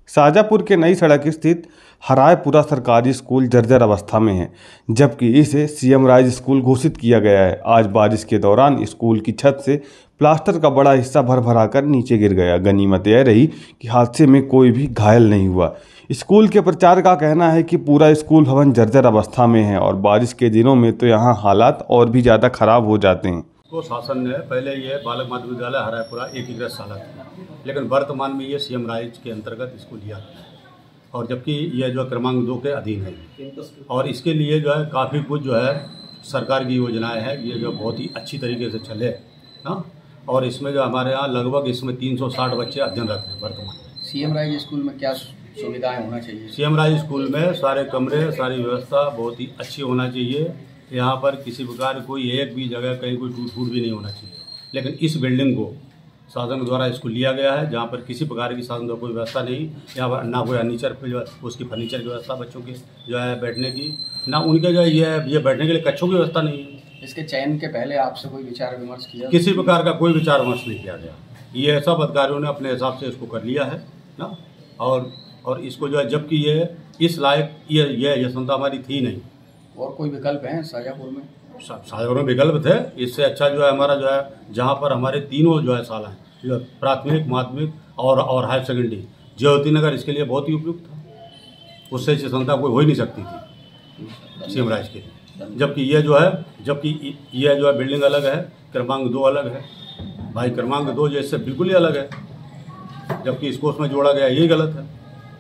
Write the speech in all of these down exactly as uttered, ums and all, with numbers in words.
शाजापुर के नई सड़क स्थित हरायपुरा सरकारी स्कूल जर्जर अवस्था में है, जबकि इसे सीएम राइज स्कूल घोषित किया गया है। आज बारिश के दौरान स्कूल की छत से प्लास्टर का बड़ा हिस्सा भर भरा कर नीचे गिर गया। गनीमत यह रही कि हादसे में कोई भी घायल नहीं हुआ। स्कूल के प्रचार का कहना है कि पूरा स्कूल भवन जर्जर अवस्था में है और बारिश के दिनों में तो यहाँ हालात और भी ज़्यादा खराब हो जाते हैं। तो शासन ने पहले ये बालक माध्यमिक विद्यालय हरायपुरा एकीकृत शाला था, लेकिन वर्तमान में ये सीएम राइज के अंतर्गत इसको लिया और जबकि यह जो क्रमांक दो के अधीन है और इसके लिए जो है काफ़ी कुछ जो है सरकार की योजनाएं हैं, ये जो बहुत ही अच्छी तरीके से चले हाँ। और इसमें जो हमारे यहाँ लगभग इसमें तीन सौ साठ बच्चे अध्ययनरत हैं वर्तमान में। सीएम राइज स्कूल में क्या सुविधाएं होना चाहिए? सीएम राइज स्कूल में सारे कमरे, सारी व्यवस्था बहुत ही अच्छी होना चाहिए। यहाँ पर किसी प्रकार कोई एक भी जगह कहीं कोई टूट फूट भी नहीं होना चाहिए। लेकिन इस बिल्डिंग को शासन द्वारा इसको लिया गया है, जहाँ पर किसी प्रकार की शासन द्वारा कोई व्यवस्था नहीं। यहाँ पर ना कोई फर्नीचर उसकी फर्नीचर की व्यवस्था बच्चों की जो है बैठने की, ना उनके जो है ये ये बैठने के लिए कक्षों की व्यवस्था नहीं है। इसके चयन के पहले आपसे कोई विचार विमर्श किया? किसी प्रकार का कोई विचार विमर्श नहीं किया गया। ये सब अधिकारियों ने अपने हिसाब से इसको कर लिया है ना। और और इसको जो है जबकि ये इस लायक ये ये क्षमता हमारी थी नहीं। और कोई विकल्प है शाजापुर में? शाजापुर में विकल्प थे। इससे अच्छा जो है हमारा जो है जहाँ पर हमारे तीनों जो है शाला हैं, जो प्राथमिक, माध्यमिक और और हायर सेकेंडरी, ज्योति नगर इसके लिए बहुत ही उपयुक्त था। उससे क्षमता कोई हो ही नहीं सकती थी सीएम राइज के लिए। जबकि ये जो है जबकि ये जो है बिल्डिंग अलग है, क्रमांक दो अलग है। भाई क्रमांक दो जो इससे बिल्कुल ही अलग है, जबकि इसको उसमें जोड़ा गया यही गलत है।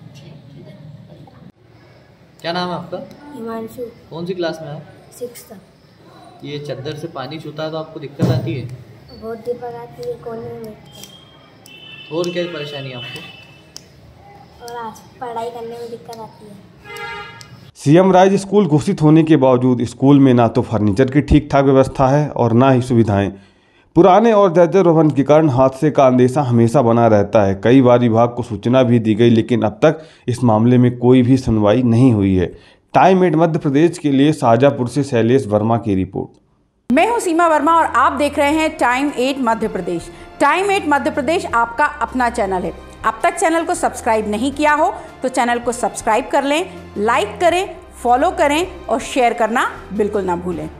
क्या नाम है आपका? हिमांशु। कौन सी क्लास में है? सिक्स्थ। ये चद्दर से पानी छूता है तो आपको दिक्कत आती है? बहुत दिक्कत आती है, कोने में बैठते। और क्या परेशानी है आपको? और आज पढ़ाई करने में दिक्कत आती है। सीएम राइज स्कूल घोषित होने के बावजूद स्कूल में ना तो फर्नीचर की ठीक ठाक व्यवस्था है और ना ही सुविधाएं। पुराने और जर्जर भवन के कारण हादसे का अंदेशा हमेशा बना रहता है। कई बार विभाग को सूचना भी दी गई, लेकिन अब तक इस मामले में कोई भी सुनवाई नहीं हुई है। टाइम एट मध्य प्रदेश के लिए शाजापुर से शैलेश वर्मा की रिपोर्ट। मैं हूं सीमा वर्मा और आप देख रहे हैं time at Madhya Pradesh. Time at Madhya Pradesh आपका अपना चैनल है। अब तक चैनल को सब्सक्राइब नहीं किया हो तो चैनल को सब्सक्राइब कर लें, लाइक करें, फॉलो करें और शेयर करना बिल्कुल ना भूलें।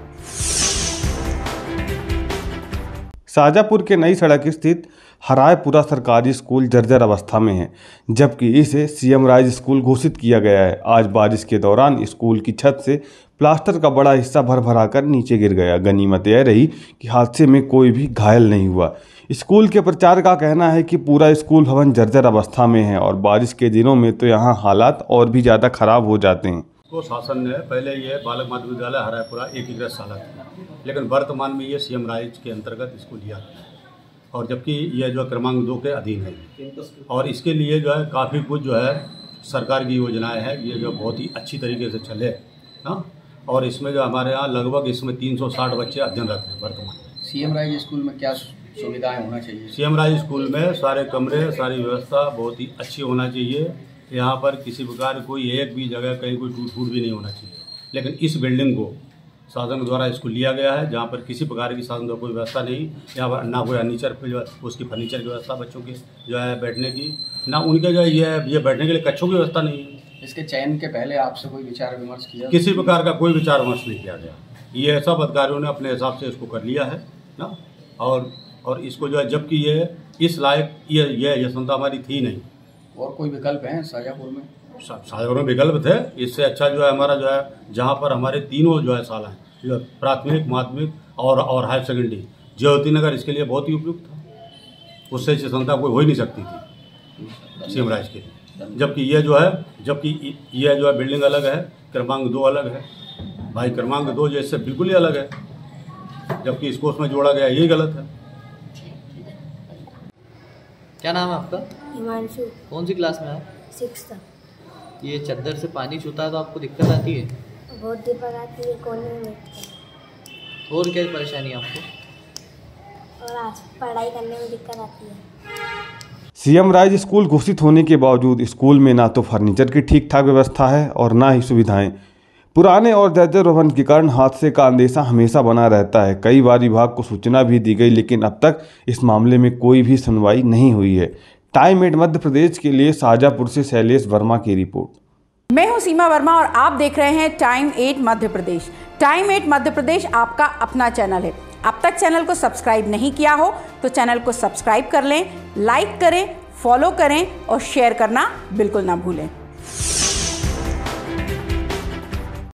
शाजापुर के नई सड़क स्थित हरायपुरा सरकारी स्कूल जर्जर अवस्था में है, जबकि इसे सीएम राइज स्कूल घोषित किया गया है। आज बारिश के दौरान स्कूल की छत से प्लास्टर का बड़ा हिस्सा भर भरा कर नीचे गिर गया। गनीमत यह रही कि हादसे में कोई भी घायल नहीं हुआ। स्कूल के प्रचार का कहना है कि पूरा स्कूल भवन जर्जर अवस्था में है और बारिश के दिनों में तो यहाँ हालात और भी ज़्यादा खराब हो जाते हैं। तो शासन ने पहले ये बालक माध्यमिक विद्यालय हरायपुरा एकीकृत शाला था, लेकिन वर्तमान में ये सीएम राइज के अंतर्गत इसको लिया और जबकि यह जो क्रमांक दो के अधीन है और इसके लिए जो है काफ़ी कुछ जो है सरकार की योजनाएं हैं, ये जो बहुत ही अच्छी तरीके से चले हाँ। और इसमें जो हमारे यहाँ लगभग इसमें तीन सौ साठ बच्चे अध्ययनरत हैं वर्तमान में। सीएम राइज स्कूल में क्या सुविधाएं होना चाहिए? सीएम राइज स्कूल में सारे कमरे, सारी व्यवस्था बहुत ही अच्छी होना चाहिए। यहाँ पर किसी प्रकार कोई एक भी जगह कहीं कोई टूट फूट भी नहीं होना चाहिए। लेकिन इस बिल्डिंग को शासन द्वारा इसको लिया गया है, जहाँ पर किसी प्रकार की शासन द्वारा कोई व्यवस्था नहीं। यहाँ पर ना कोई फर्नीचर उसकी फर्नीचर की व्यवस्था बच्चों की जो है बैठने की, ना उनके जो है ये ये बैठने के लिए कक्षों की व्यवस्था नहीं है। इसके चयन के पहले आपसे कोई विचार विमर्श किया? किसी प्रकार का कोई विचार विमर्श नहीं किया गया। ये सब अधिकारियों ने अपने हिसाब से इसको कर लिया है ना। और और इसको जो है जबकि ये इस लायक ये ये क्षमता हमारी थी नहीं। और कोई विकल्प है शाजापुर में? शाजापुर में विकल्प थे। इससे अच्छा जो है हमारा जो है जहाँ पर हमारे तीनों जो है शाला हैं, जो प्राथमिक, माध्यमिक और और हायर सेकेंडरी, ज्योति नगर इसके लिए बहुत ही उपयुक्त था। उससे क्षमता कोई हो ही नहीं सकती थी सीएम राइज के लिए। जबकि ये जो है जबकि ये जो है बिल्डिंग अलग है, क्रमांक दो अलग है। भाई क्रमांक दो जो इससे बिल्कुल ही अलग है, जबकि इसको उसमें जोड़ा गया यही गलत है। क्या नाम है आपका? हिमांशु। कौन सी क्लास में है? सिक्स्थ। ये चद्दर से पानी छूता है तो आपको दिक्कत आती है? बहुत दिक्कत आती है, कोने में बैठते। और क्या परेशानी है आपको? और आज पढ़ाई करने में दिक्कत आती है। सीएम राइज स्कूल घोषित होने के बावजूद स्कूल में ना तो फर्नीचर की ठीक ठाक व्यवस्था है और ना ही सुविधाएं। पुराने और जर्जर भवन के कारण हादसे का अंदेशा हमेशा बना रहता है। कई बार विभाग को सूचना भी दी गई, लेकिन अब तक इस मामले में कोई भी सुनवाई नहीं हुई है। टाइम एट मध्य प्रदेश के लिए शाहजहाँपुर से शैलेश वर्मा की रिपोर्ट। मैं हूं सीमा वर्मा और आप देख रहे हैं time at Madhya Pradesh. Time at Madhya Pradesh आपका अपना चैनल है। अब तक चैनल को सब्सक्राइब नहीं किया हो तो चैनल को सब्सक्राइब कर लें, लाइक करें, फॉलो करें और शेयर करना बिल्कुल ना भूलें।